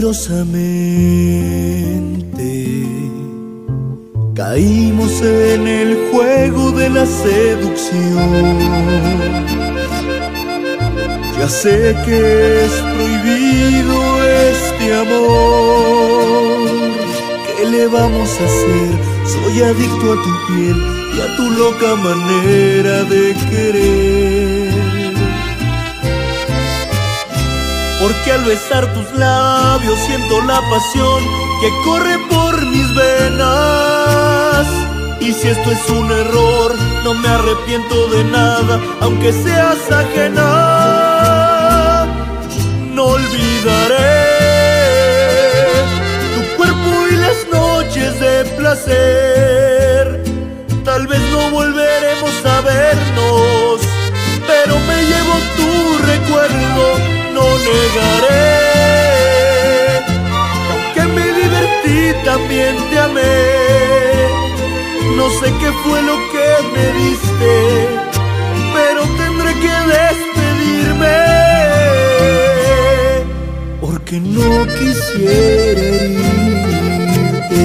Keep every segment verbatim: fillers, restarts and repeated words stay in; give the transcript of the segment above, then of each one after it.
Silenciosamente caímos en el juego de la seducción. Ya sé que es prohibido este amor. ¿Qué le vamos a hacer? Soy adicto a tu piel y a tu loca manera de querer. Porque al besar tus labios siento la pasión que corre por mis venas. Y si esto es un error, no me arrepiento de nada, aunque seas ajena. No olvidaré tu cuerpo y las noches de placer. Tal vez no volveremos a vernos, pero me llevo tu recuerdo. No negaré que aunque me divertí también te amé. No sé qué fue lo que me diste, pero tendré que despedirme, porque no quisiera herirte.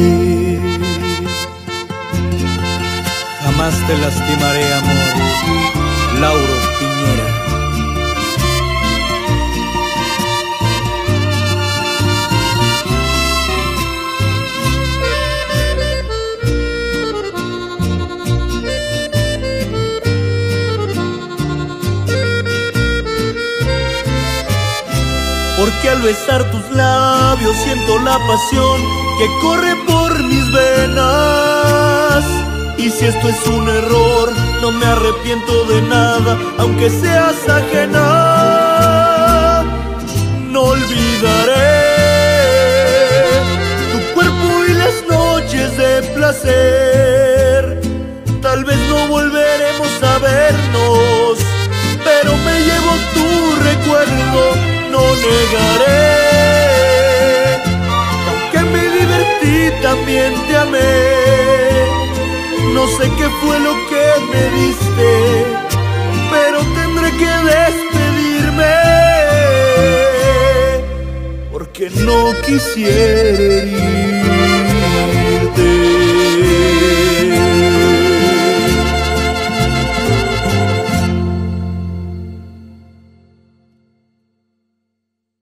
Jamás te lastimaré, amor. Lauro Piñera. Porque al besar tus labios siento la pasión que corre por mis venas. Y si esto es un error, no me arrepiento de nada, aunque seas ajena. No olvidaré tu cuerpo y las noches de placer. Tal vez no volveremos a vernos, pero me llevo tu recuerdo. No negaré que aunque me divertí también te amé. No sé qué fue lo que me diste, pero tendré que despedirme, porque no quisiera herir.